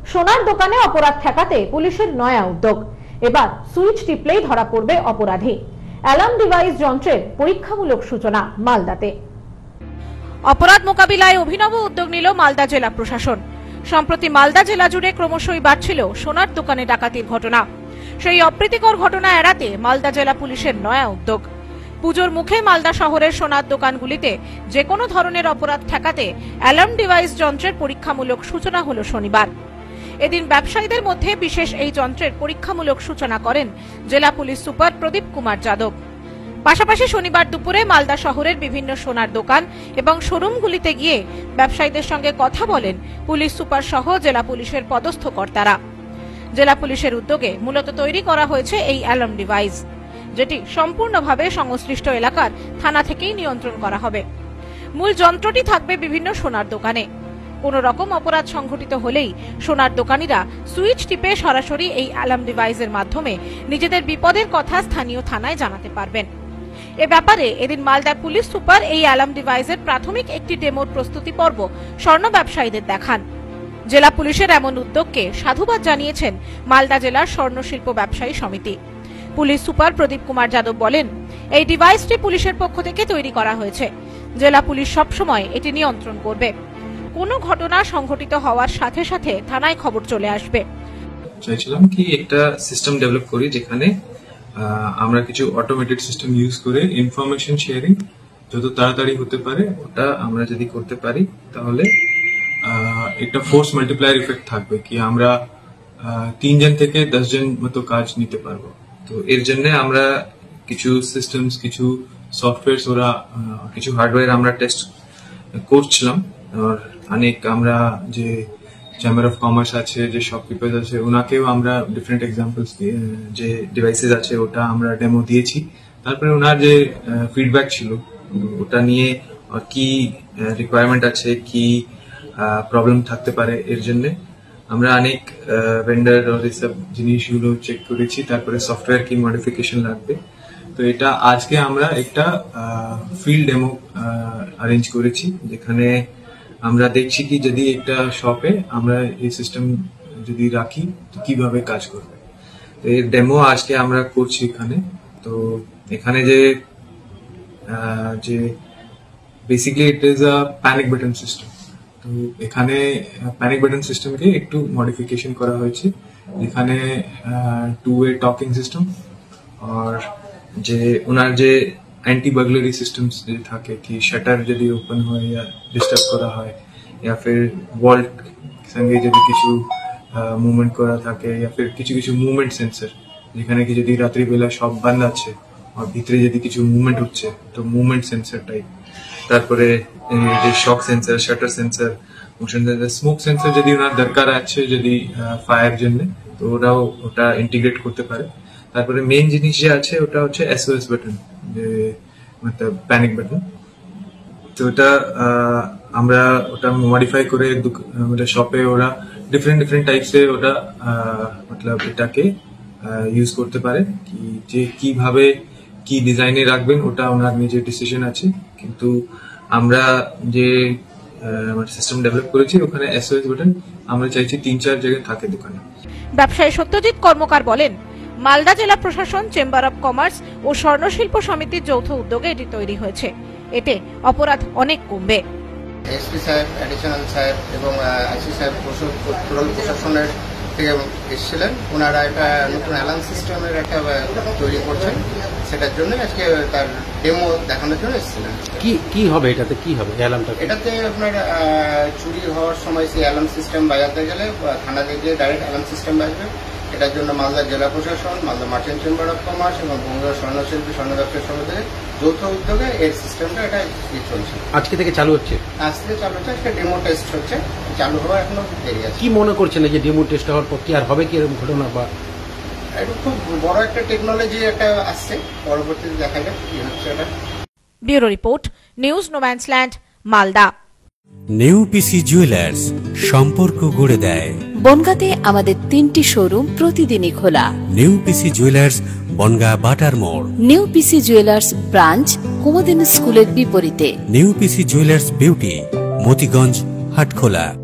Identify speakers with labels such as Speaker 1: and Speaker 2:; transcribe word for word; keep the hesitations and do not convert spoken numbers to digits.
Speaker 1: সোনার দোকানে অপরাধ ঠেকাতে পুলিশের নয়া উদ্যোগ। এবার সুইচ টিপলেই ধরা পড়বে অপরাধী। অ্যালার্ম ডিভাইস যন্ত্রের পরীক্ষামূলক সূচনা মালদাতে।
Speaker 2: অপরাধ মোকাবিলায় অভিনব উদ্যোগ নিল মালদা জেলা প্রশাসন। সম্প্রতি মালদা জেলা জুড়ে ক্রমশই বাড়ছিল সোনার দোকানে ডাকাতির ঘটনা। সেই অপ্রীতিকর ঘটনা এড়াতে মালদা জেলা পুলিশের নয়া উদ্যোগ। পুজোর মুখে মালদা শহরের সোনার দোকানগুলিতে যে কোনো ধরনের অপরাধ ঠেকাতে অ্যালার্ম ডিভাইস যন্ত্রের পরীক্ষামূলক সূচনা হলো শনিবার। এদিন ব্যবসায়ীদের মধ্যে বিশেষ এই যন্ত্রের পরীক্ষামূলক সূচনা করেন জেলা পুলিশ সুপার প্রদীপ কুমার যাদব। পাশাপাশি শনিবার দুপুরে মালদা শহরের বিভিন্ন সোনার দোকান এবং শোরুমগুলিতে গিয়ে ব্যবসায়ীদের সঙ্গে কথা বলেন পুলিশ সুপার সহ জেলা পুলিশের পদস্থ কর্তারা। জেলা পুলিশের উদ্যোগে মূলত তৈরি করা হয়েছে এই অ্যালার্ম ডিভাইস, যেটি সম্পূর্ণভাবে সংশ্লিষ্ট এলাকার থানা থেকেই নিয়ন্ত্রণ করা হবে। মূল যন্ত্রটি থাকবে বিভিন্ন সোনার দোকানে। কোন রকম অপরাধ সংঘটিত হলেই সোনার দোকানিরা সুইচ টিপে সরাসরি এই অ্যালার্ম ডিভাইসের মাধ্যমে নিজেদের বিপদের কথা স্থানীয় থানায় জানাতে পারবেন। এ ব্যাপারে এদিন মালদার পুলিশ সুপার এই অ্যালার্ম ডিভাইসের প্রাথমিক একটি ডেমোর প্রস্তুতি পর্ব স্বর্ণ ব্যবসায়ীদের দেখান। জেলা পুলিশের এমন উদ্যোগকে সাধুবাদ জানিয়েছেন মালদা জেলার স্বর্ণ শিল্প ব্যবসায়ী সমিতি। পুলিশ সুপার প্রদীপ কুমার যাদব বলেন, এই ডিভাইসটি পুলিশের পক্ষ থেকে তৈরি করা হয়েছে। জেলা পুলিশ সবসময় এটি নিয়ন্ত্রণ করবে। কোনো ঘটনা সংঘটিত হওয়ার সাথে সাথে থানায় খবর চলে আসবে।
Speaker 3: চাইছিলাম কি একটা সিস্টেম ডেভেলপ করি যেখানে আমরা কিছু অটোমেটেড সিস্টেম ইউজ করে ইনফরমেশন শেয়ারিং যত তাড়াতাড়ি হতে পারে ওটা আমরা যদি করতে পারি তাহলে একটা ফোর্স মাল্টিপ্লায়ার ইফেক্ট থাকবে, কি আমরা তিনজন থেকে দশ জন মতো কাজ নিতে পারবো। তো এর জন্য আমরা কিছু সিস্টেমস, কিছু সফটওয়্যার, ওরা কিছু হার্ডওয়্যার আমরা টেস্ট করছিলাম। আর অনেক আমরা যে চেম্বার অফ কমার্স আছে, যে শপকিপার্স আছে, ওনাকেও আমরা ডিফারেন্ট এক্সাম্পলস যে ডিভাইসেস আছে ওটা আমরা ডেমো দিয়েছি। তারপরে ওনার যে ফিডব্যাক ছিল ওটা নিয়ে কি রিকোয়ারমেন্ট আছে, কি প্রবলেম থাকতে পারে, এর জন্য আমরা অনেক ভেন্ডার আর এসব জিনিসগুলো চেক করেছি। তারপরে সফটওয়্যার কি মডিফিকেশন লাগবে। তো এটা আজকে আমরা একটা ফিল্ড ডেমো অ্যারেঞ্জ করেছি, যেখানে আমরা দেখছি কি যদি একটা শপে আমরা এই সিস্টেম যদি রাখি তো কিভাবে কাজ করবে। তো এর ডেমো আজকে আমরা করছি এখানে। তো এখানে যে যে basically it is a panic button system. তো এখানে প্যানিক বাটন সিস্টেমকে একটু মডিফিকেশন করা হয়েছে, যেখানে টু ওয়ে টকিং সিস্টেম আর যে ওনার যে অ্যান্টি বার্গলারি সিস্টেমস যে থাকে, কি শাটার যদি ওপেন হয় या ডিস্টার্ব করা হয় या फिर ওয়াল্ট সঙ্গে যদি কিছু মুভমেন্ট করা থাকে या फिर কিছু কিছু মুভমেন্ট সেন্সর, যেখানে কি যদি রাত্রিবেলা সব বন্ধ আছে আর ভিতরে যদি কিছু মুভমেন্ট হচ্ছে তো মুভমেন্ট সেন্সর টাইপ। তারপরে যে shock sensor, shutter sensor, motion sensor, smoke sensor যদি ওনার দরকার আছে যদি ফায়ার জন্য, তো ওরাও ওটা ইন্টিগ্রেট করতে পারে। তারপরে মেইন জিনিস যে আছে ওটা হচ্ছে এসওএস বাটন, যে মতলব প্যানিক বাটন। তো ওটা আমরা ওটা মডিফাই করে আমাদের শপে ওরা ডিফারেন্ট ডিফারেন্ট টাইপসে ওটা মতলব এটাকে ইউজ করতে পারে, কি যে কিভাবে কি ডিজাইনে রাখবেন ওটা ওনার নিজের ডিসিশন আছে। কিন্তু আমরা যে সিস্টেম ডেভেলপ করেছি ওখানে এসওএস বাটন আমরা চাইছি তিন চার জায়গায় থাকে দোকানে।
Speaker 2: ব্যবসায়ী সত্যজিৎ কর্মকার বলেন, মালদা জেলা প্রশাসন, চেম্বার অফ কমার্স ও স্বর্ণ শিল্প সমিতির যৌথ উদ্যোগে এটি তৈরি হয়েছে। এতে অপরাধ অনেক কমবে।
Speaker 4: এসপি সাহেব, অ্যাডিশনাল সাহেব এবং আইসি সাহেব প্রশাসনের থেকে এসেছিলেন। ওনারা একটা নতুন অ্যালার্ম সিস্টেমের একটা তৈরি করছেন, সেটার জন্য আজকে তার ডেমো দেখানোর জন্য এসেছিলেন।
Speaker 5: কি কি হবে এটাতে, কি হবে অ্যালার্মটা?
Speaker 4: এটাতে আপনার চুরি হওয়ার সময় সেই অ্যালার্ম সিস্টেম বাজাতে গেলে থানাতে গিয়ে ডাইরেক্ট অ্যালার্ম সিস্টেম বাজবে। এটার জন্য মালদা জেলা প্রশাসন, Malda merchant chamber of commerce এবং বঙ্গীয় স্বর্ণশিল্পী স্বর্ণ ব্যবসায়ী সমিতির যৌথ উদ্যোগে এর সিস্টেমটা এটা চলছে।
Speaker 5: আজকে থেকে চালু হচ্ছে?
Speaker 4: আজ থেকে চালু হচ্ছে। আজকে ডেমো টেস্ট হচ্ছে, চালু হওয়া এখনো দেরি আছে।
Speaker 5: কি মনে করছেন যে ডেমো টেস্ট হওয়ার পর কি আর হবে কি এরকম ঘটনা? বা
Speaker 4: এটা খুব বড় একটা টেকনোলজি একটা আসছে, পরবর্তীতে দেখা যাক কি হচ্ছে এটা।
Speaker 2: Bureau report, news no man's land, Malda.
Speaker 6: New PC jewellers, সম্পর্ক গড়ে দেয়।
Speaker 7: বনগাঁতে আমাদের তিনটি শোরুম প্রতিদিনই খোলা।
Speaker 6: নিউ পিসি জুয়েলার্স, বনগাঁ বাটার মোড়।
Speaker 7: নিউ পিসি জুয়েলার্স ব্রাঞ্চ, কুমুদিনী স্কুলের বিপরীতে।
Speaker 6: New PC jewellers beauty, Motiganj, Hatkhola.